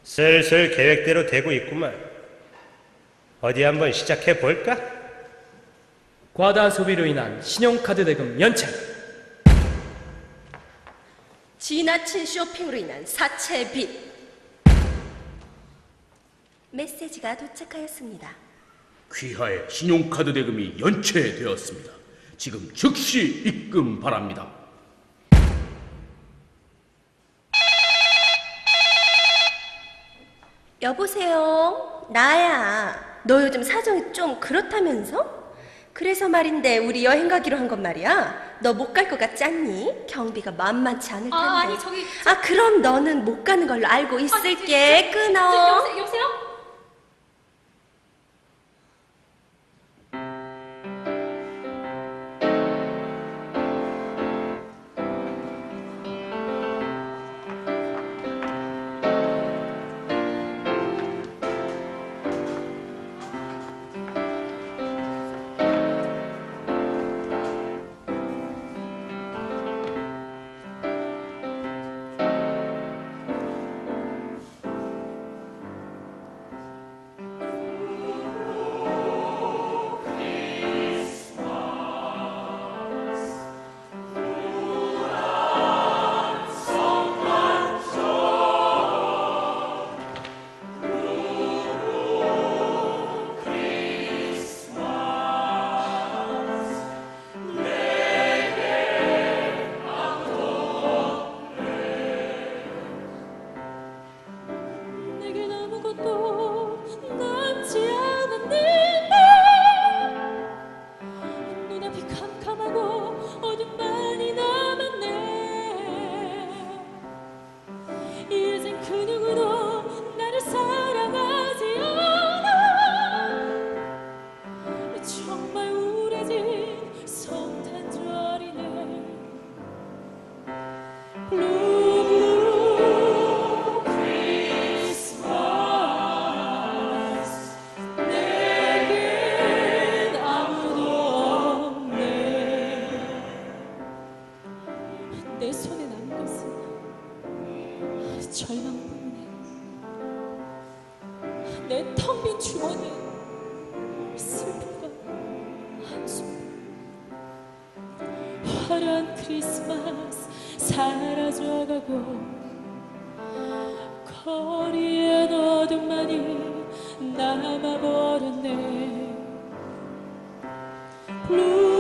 슬슬 계획대로 되고 있구만. 어디 한번 시작해 볼까? 과다 소비로 인한 신용카드 대금 연체. 지나친 쇼핑으로 인한 사채 빚. 메시지가 도착하였습니다. 귀하의 신용카드 대금이 연체되었습니다. 지금 즉시 입금 바랍니다. 여보세요? 나야. 너 요즘 사정이 좀 그렇다면서? 그래서 말인데 우리 여행 가기로 한 건 말이야. 너 못 갈 것 같지 않니? 경비가 만만치 않을 텐데. 아니 저기 그럼 너는 못 가는 걸로 알고 있을게. 끊어. 여보세요? 내 손에 남은 것은 절망뿐이네. 내 텅 빈 주머니에 슬픔과 한숨. 화려한 크리스마스 사라져가고 거리엔 어둠만이 남아버렸네. 블루